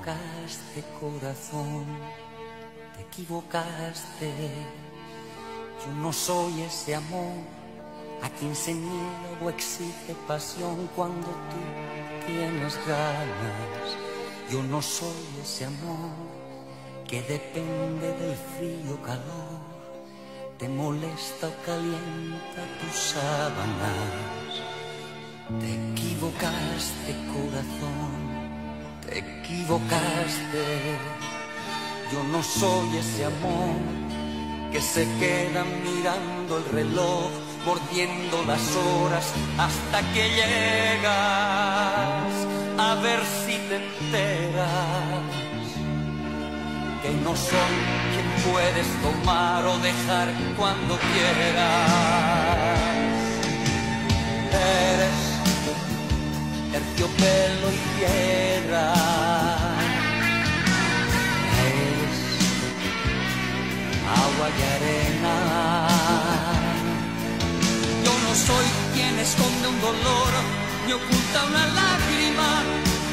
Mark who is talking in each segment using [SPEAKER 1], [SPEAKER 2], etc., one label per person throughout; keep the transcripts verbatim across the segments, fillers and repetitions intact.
[SPEAKER 1] equivocaste, corazón, te equivocaste. Yo no soy ese amor a quien se niega o exige pasión cuando tú tienes ganas. Yo no soy ese amor que depende del frío o calor, te molesta o calienta tus sábanas. Te equivocaste, corazón, te equivocaste. Yo no soy ese amor que se queda mirando el reloj, mordiendo las horas hasta que llegas a ver si te enteras que no soy quien puedes tomar o dejar cuando quieras. Eres terciopelo y piedra, eres agua y arena. Yo no soy quien esconde un dolor ni oculta una lágrima.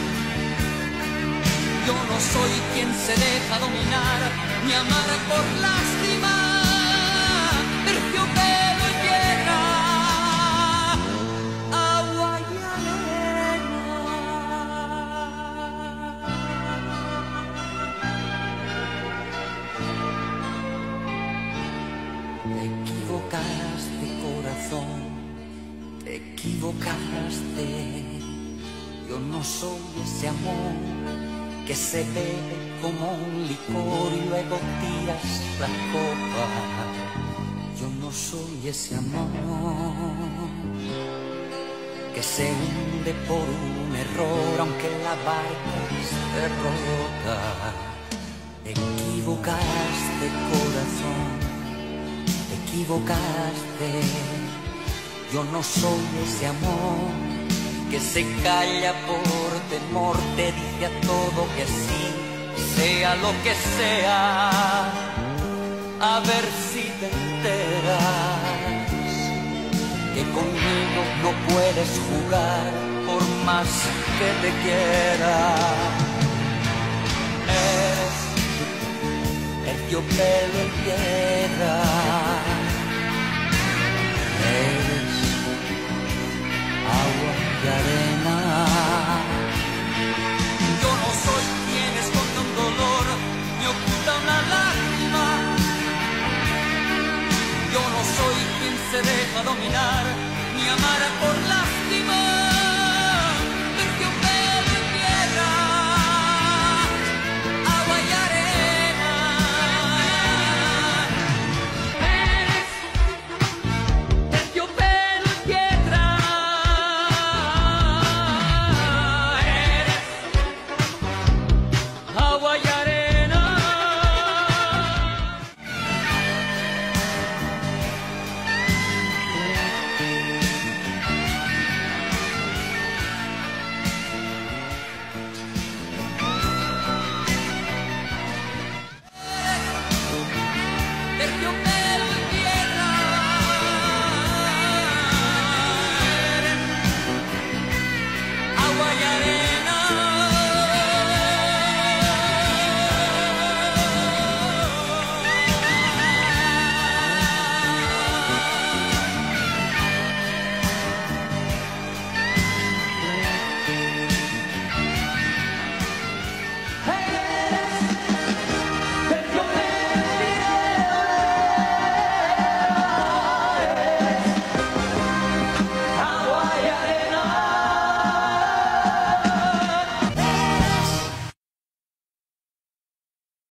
[SPEAKER 1] Yo no soy quien se deja dominar ni amar por lástima. Terciopelo y piedra, agua y arena. Te equivocaste, corazón, te equivocaste. Yo no soy ese amor que se bebe como un licor y luego tiras la copa. Yo no soy ese amor que se hunde por un error aunque la barca esté rota. Te equivocaste, corazón, te equivocaste. Yo no soy ese amor que se calla por temor, te dice a todo que sí, sea lo que sea, a ver si te enteras que conmigo no puedes jugar por más que te quiera.